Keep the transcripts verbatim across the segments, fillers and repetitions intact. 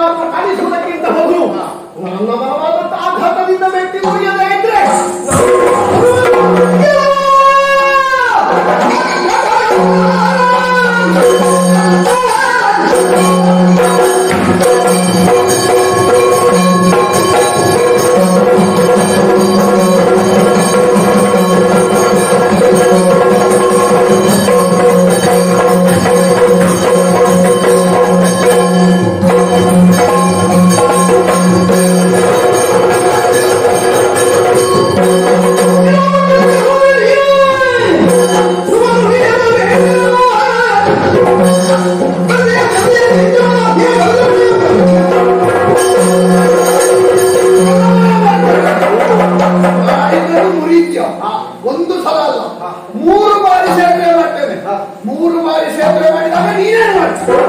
ಮಾತು ಕಾಣಿಸುವುದಕ್ಕಿಂತ ಮೊದಲು ನನ್ನ ಬಲವಾದಂತ ಆಘಾತದಿಂದ ಮೆಟ್ಟಿ ಮುರಿಯದೇ ಇದ್ರೆ ಒಂದು ಸಲ ಅಲ್ಲ ಮೂರು ಬಾರಿ ಸೇರ್ಪಡೆ ಮಾಡ್ತೇನೆ. ಮೂರು ಬಾರಿ ಸೇರ್ಪಡೆ ಮಾಡಿದಾಗ ನೀನೇನು ಮಾಡ್ತೀನಿ?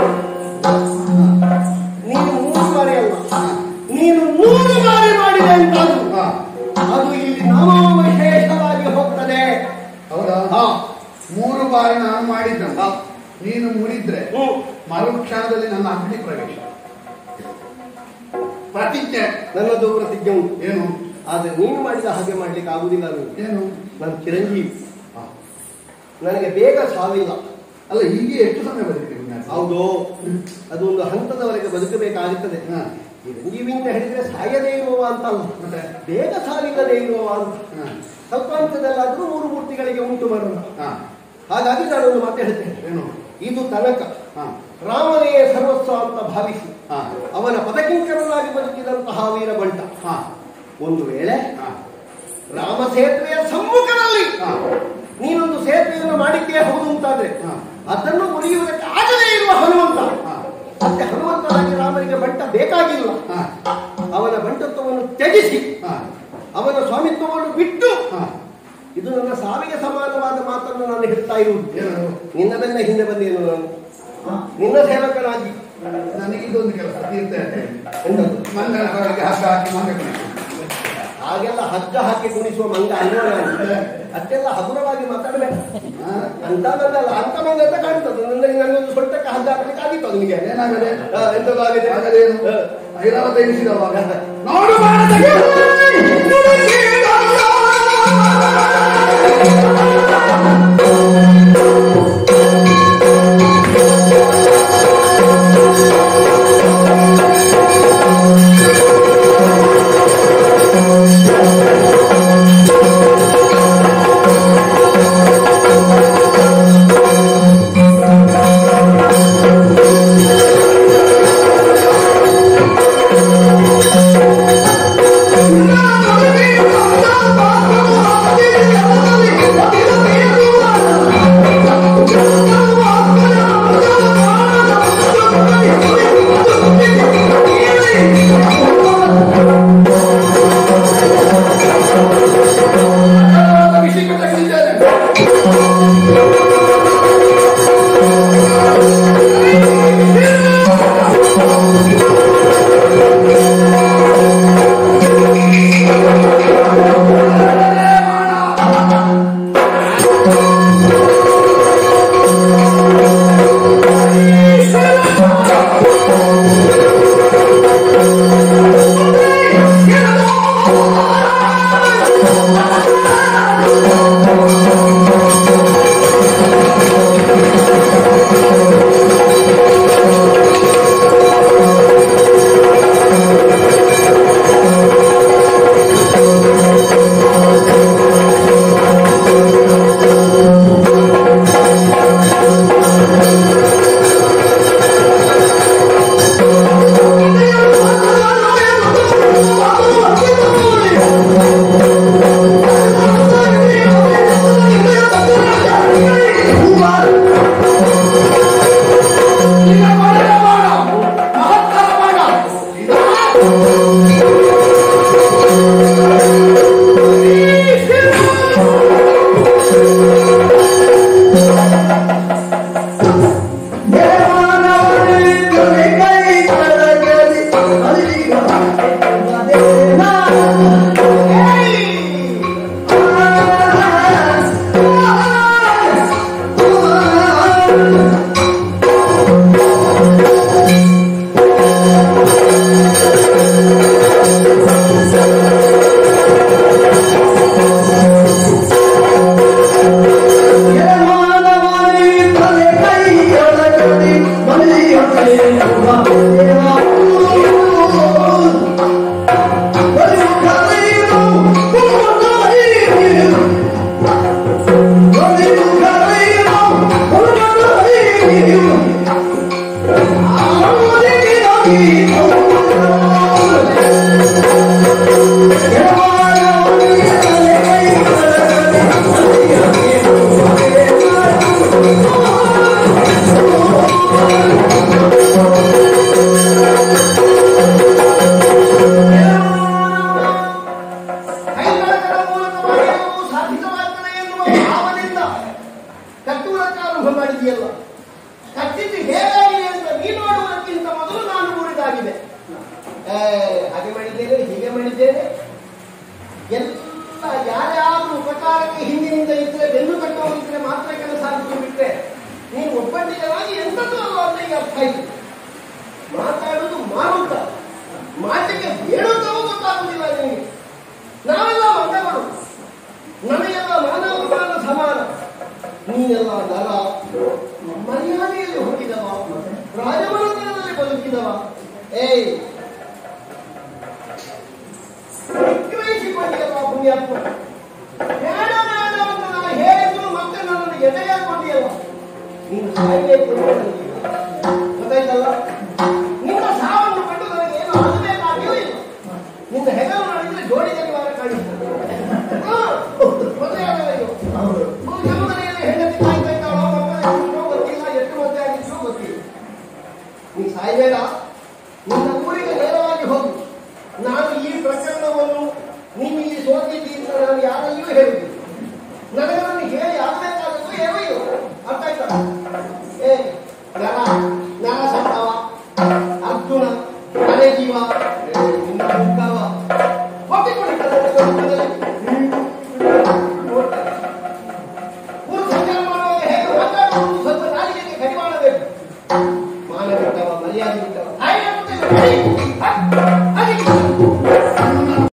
ನೀನು ಮೂರು ಬಾರಿ ಅಲ್ಲ, ನೀನು ಮೂರು ಬಾರಿ ಮಾಡಿದೆ ಅಂತಂದು ಅದು ಇಲ್ಲಿ ನಾಮವಿಶೇಷವಾಗಿ ಹೋಗ್ತದೆ. ಹೌದಾ? ಮೂರು ಬಾರಿ ನಾನು ಮಾಡಿದ್ದ ನೀನು ಮುರಿದ್ರೆ ಮರುಕ್ಷಣದಲ್ಲಿ ನನ್ನ ಅಗ್ನಿ ಪ್ರವೇಶ. ಪ್ರತಿಜ್ಞೆ ನನ್ನದು ಪ್ರತಿಜ್ಞೆ ಉಂಟು. ಏನು? ಆದ್ರೆ ನೀನು ಮಾಡಿದ ಹಾಗೆ ಮಾಡ್ಲಿಕ್ಕೆ ಆಗುದಿಲ್ಲ. ಏನು? ನಾನು ಚಿರಂಜೀವಿ, ನನಗೆ ಬೇಗ ಸಾವಿಲ್ಲ. ಅಲ್ಲ, ಹೀಗೆ ಎಷ್ಟು ಸಮಯ ಬದುಕ್ತೀವಿ? ಹೌದು, ಅದು ಒಂದು ಹಂತದವರೆಗೆ ಬದುಕಬೇಕಾಗುತ್ತದೆ. ಚಿರಂಜೀವಿ ಅಂತ ಹೇಳಿದ್ರೆ ಸಾಯದೇ ಇರುವ ಅಂತಲ್ಲ, ಬೇಗ ಸಾವಿಲ್ಲದೆ ಇರುವ ಅಂತ. ಸ್ವಲ್ಪ ಹಂತದಲ್ಲಾದ್ರೂ ಮೂರು ಮೂರ್ತಿಗಳಿಗೆ ಉಂಟು ಮಾಡೋಣ. ಹಾಗಾಗಿ ನಾನೊಂದು ಮಾತು ಹೇಳ್ತೇನೆ. ಏನು? ಇದು ತನಕ ರಾಮನೇ ಸರ್ವಸ್ವ ಅಂತ ಭಾವಿಸಿ ಅವನ ಪದಕಿಂಕರನಾಗಿ ಬದುಕಿದಂತಹ ವೀರಬಂಟ ಒಂದು ವೇಳೆ ರಾಮ ಸೇತುವೆಯ ಸಮ್ಮುಖದಲ್ಲಿ ನೀನೊಂದು ಸೇತುವೆಯನ್ನು ಮಾಡಿದ್ದೇ ಹೌದು ಅಂತಾದ್ರೆ ಅದನ್ನು ಮುರಿಯುವುದಕ್ಕೆ ಆಗದೇ ಇರುವ ಹನುಮಂತ, ಮತ್ತೆ ಹನುಮಂತನಾಗಿ ರಾಮನಿಗೆ ಬಂಟ ಬೇಕಾಗಿಲ್ಲ. ಅವನ ಬಂಟತ್ವವನ್ನು ತ್ಯಜಿಸಿ ಅವನ ಸ್ವಾಮಿತ್ವವನ್ನು ಬಿಟ್ಟು ಇದು ನನ್ನ ಸಾವಿಗೆ ಸಮಾನವಾದ ಮಾತನ್ನು ನಾನು ಹೇಳ್ತಾ ಇರುವುದು. ನಿನ್ನ ಬೆನ್ನ ಹಿಂದೆ ಬಂದೇನು ನಾನು ನಿನ್ನ ಸೇವಕನಾಗಿ. ನನಗೆ ಇದೊಂದು ಕೆಲಸ ಮಂಗನ ಹೊರಗೆ ಹಗ್ಗ ಹಾಕಿ ಮಂಗ ಹಾಗೆಲ್ಲ ಹಗ್ಗ ಹಾಕಿ ಕುಣಿಸುವ ಮಂಗ ಅಲ್ವ ನಾನು. ಅಷ್ಟೆಲ್ಲ ಹಗುರವಾಗಿ ಮಾತಾಡಬೇಕು ಅಂತ ನನ್ನಲ್ಲ ಅಂತ ಮಂಗ ಅಂತ ಕಾಣ್ತದೆ. ನನಗೆ ನನಗೊಂದು ಸೊಟ್ಟಕ್ಕೆ ಹಗ್ಗ ಹಾಕಲಿಕ್ಕೆ ಆಗಿತ್ತು. ಅದು ನಿಮಗೆ ಏನಾಗದೆ ಎಂತದಾಗಿದೆ ಆಗದೇನು ಐರಾವತ ಎನಿಸಿದವಾಗ ನೋಡು No! ಹಾಗೆ ಮಾಡಿದ್ದೇನೆ, ಹೀಗೆ ಮಾಡಿದ್ದೇನೆ ಎಲ್ಲ ಯಾರ್ಯಾರು ಉಪಕಾರಕ್ಕೆ ಹಿಂದಿನಿಂದ ಇದ್ರೆ ಬೆನ್ನು ಕಟ್ಟೋದಿದ್ರೆ ಮಾತ್ರ ಕೆಲಸ ಆಗುತ್ತೆ ಬಿಟ್ರೆ ನೀನು ಒಬ್ಬಂಟಿಗವಾಗಿ ಎಂಥದ್ದು ಅಲ್ಲ ಅಂತ ಈಗ ಅರ್ಥ ಆಯ್ತು. ಮಾತಾಡುವುದು ಮಾರುತ್ತ, ಮಾತಿಗೆ ಹೇಳುತ್ತವೂ ಗೊತ್ತಾಗುವುದಿಲ್ಲ ನಿಮಗೆ. ನಾವೆಲ್ಲ ಮಂಗಗಳು, ನಮಗೆಲ್ಲ ಮಾನವಮಾನ ಸಮಾನ. ನೀನೆಲ್ಲ ನರ, ಮರ್ಯಾದೆಯಲ್ಲಿ ಹುಟ್ಟಿದವ, ರಾಜಮನೆತನದಲ್ಲಿ ಬದುಕಿದವ. ಏಯ್ ವಿಕ್ರಯಿಸಿಕೊಂಡಿಯಲ್ಲ ಪುಣ್ಯಾತ್ಮ. ಬೇಡ ಬೇಡ ಅಂತ ನಾನು ಹೇಳಿದ್ರು ಮತ್ತೆ ನನ್ನನ್ನು ಎದೆಯಾಕೊಂಡಿಯಲ್ಲ. ನೀನು ಸಾಯಬೇಕು ಗೊತ್ತಾಯ್ತಲ್ಲ. ನಿನ್ನ ಸಾವನ್ನು ಕಂಡು ನನಗೆ ಏನು ಆಗಬೇಕಾಗಿಯೂ ಇಲ್ಲ. ನಿನ್ನ ಹೆಗಲು ಮಾಡಿದ್ರೆ ಜೋಡಿ ಜನಿವಾರ ಕಾಣಿಸ್ತದೆ. ಮನೆಯಲ್ಲಿ ಹೆಂಡತಿ ಕಾಯ್ತಾ ಇದ್ದಾಳೋ, ಮಕ್ಕಳು ಗೊತ್ತಿಲ್ಲ, ಎಷ್ಟು ಮದುವೆ ಆಗಿದ್ರೂ ಗೊತ್ತಿಲ್ಲ. ನೀ ಸಾಯ್ಬೇಡ, ನಿನ್ನ ಊರಿಗೆ ನೇರವಾಗಿ ಹೋಗು. ನಾನು ಈ ಪ್ರಕರಣವನ್ನು